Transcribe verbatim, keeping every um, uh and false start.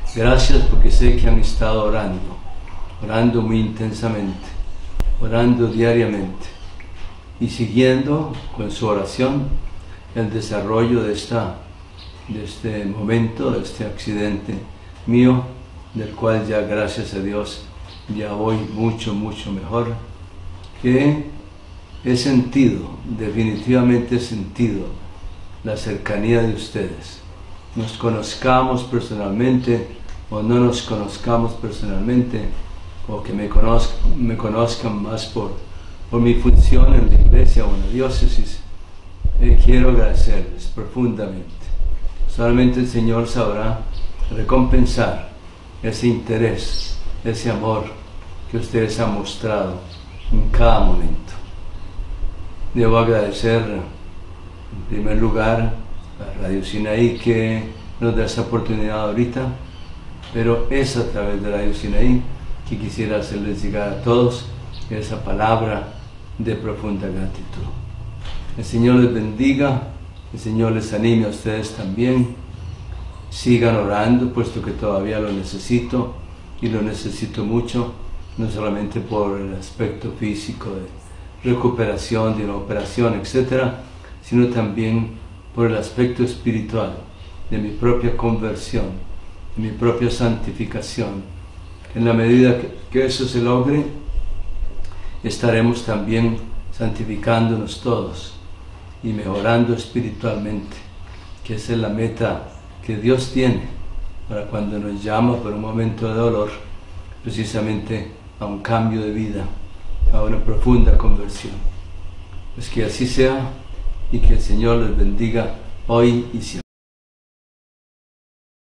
Gracias porque sé que han estado orando, orando muy intensamente, orando diariamente y siguiendo con su oración el desarrollo de, esta, de este momento, de este accidente mío, del cual ya gracias a Dios ya voy mucho, mucho mejor, que he sentido, definitivamente he sentido la cercanía de ustedes. Nos conozcamos personalmente o no nos conozcamos personalmente, o que me conozcan, me conozcan más por, por mi función en la iglesia o en la diócesis, eh, quiero agradecerles profundamente. Solamente el Señor sabrá recompensar ese interés, ese amor que ustedes han mostrado en cada momento. Debo agradecer en primer lugar a Radio Sinaí que nos da esta oportunidad ahorita, pero es a través de Radio Sinaí que quisiera hacerles llegar a todos esa palabra de profunda gratitud. El Señor les bendiga, el Señor les anime a ustedes también. Sigan orando, puesto que todavía lo necesito, y lo necesito mucho, no solamente por el aspecto físico de recuperación de una operación, etcétera, sino también por el aspecto espiritual de mi propia conversión, de mi propia santificación. En la medida que, que eso se logre, estaremos también santificándonos todos y mejorando espiritualmente, que esa es la meta que Dios tiene para cuando nos llama por un momento de dolor, precisamente a un cambio de vida, a una profunda conversión. Pues que así sea y que el Señor les bendiga hoy y siempre.